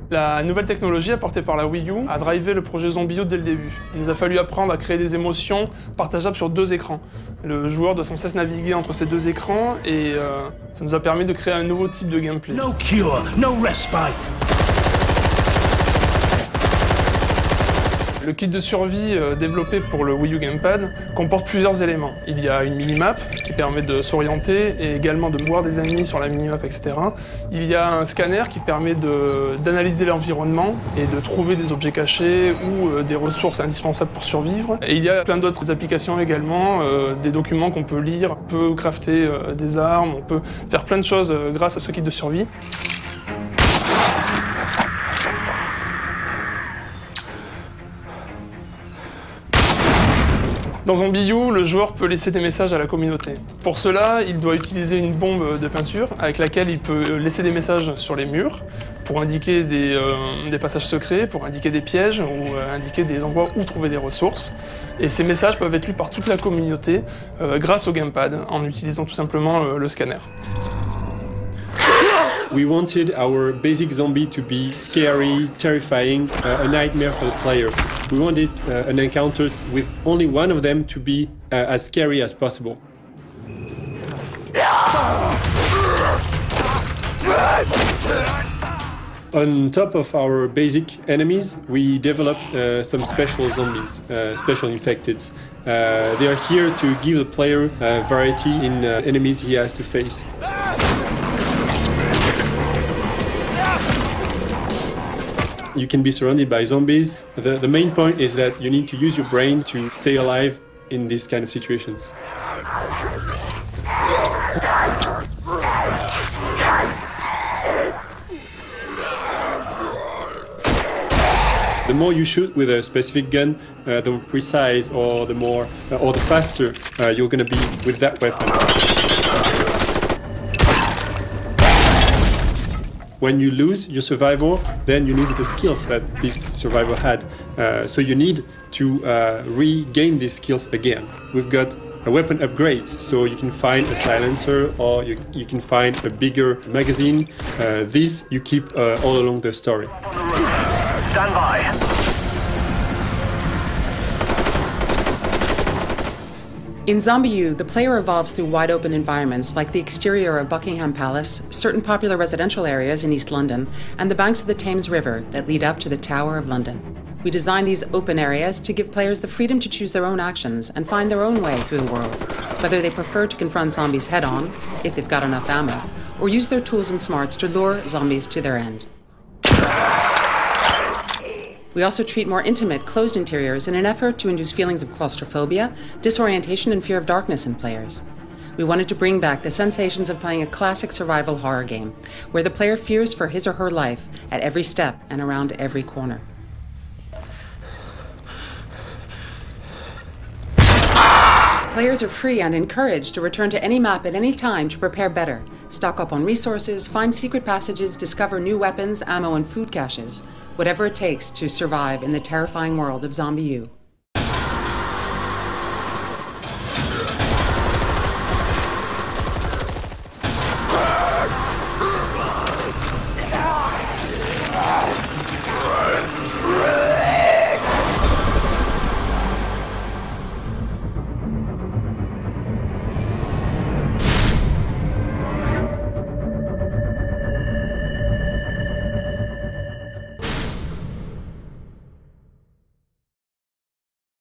La nouvelle technologie apportée par la Wii U a drivé le projet Zombie U dès le début. Il nous a fallu apprendre à créer des émotions partageables sur deux écrans. Le joueur doit sans cesse naviguer entre ces deux écrans et ça nous a permis de créer un nouveau type de gameplay. No cure, no respite. Le kit de survie développé pour le Wii U Gamepad comporte plusieurs éléments. Il y a une minimap qui permet de s'orienter et également de voir des ennemis sur la minimap, etc. Il y a un scanner qui permet d'analyser l'environnement et de trouver des objets cachés ou des ressources indispensables pour survivre. Et il y a plein d'autres applications également, des documents qu'on peut lire, on peut crafter des armes, on peut faire plein de choses grâce à ce kit de survie. Dans Zombie U, le joueur peut laisser des messages à la communauté. Pour cela, il doit utiliser une bombe de peinture avec laquelle il peut laisser des messages sur les murs pour indiquer des passages secrets, pour indiquer des pièges ou indiquer des endroits où trouver des ressources. Et ces messages peuvent être lus par toute la communauté grâce au gamepad en utilisant tout simplement le scanner. We wanted our basic zombie to be scary, terrifying, a nightmare for the player. We wanted an encounter with only one of them to be as scary as possible. On top of our basic enemies, we developed some special zombies, special infecteds. They are here to give the player variety in enemies he has to face. You can be surrounded by zombies. The main point is that you need to use your brain to stay alive in these kind of situations. The more you shoot with a specific gun, the more precise or the faster you're going to be with that weapon. When you lose your survivor, then you lose the skills that this survivor had. So you need to regain these skills again. We've got weapon upgrades, so you can find a silencer or you can find a bigger magazine. This you keep all along the story. Stand by. In Zombie U, the player evolves through wide-open environments like the exterior of Buckingham Palace, certain popular residential areas in East London, and the banks of the Thames River that lead up to the Tower of London. We design these open areas to give players the freedom to choose their own actions and find their own way through the world, whether they prefer to confront zombies head-on, if they've got enough ammo, or use their tools and smarts to lure zombies to their end. We also treat more intimate, closed interiors in an effort to induce feelings of claustrophobia, disorientation, and fear of darkness in players. We wanted to bring back the sensations of playing a classic survival horror game, where the player fears for his or her life at every step and around every corner. Players are free and encouraged to return to any map at any time to prepare better, stock up on resources, find secret passages, discover new weapons, ammo, and food caches, whatever it takes to survive in the terrifying world of Zombie U.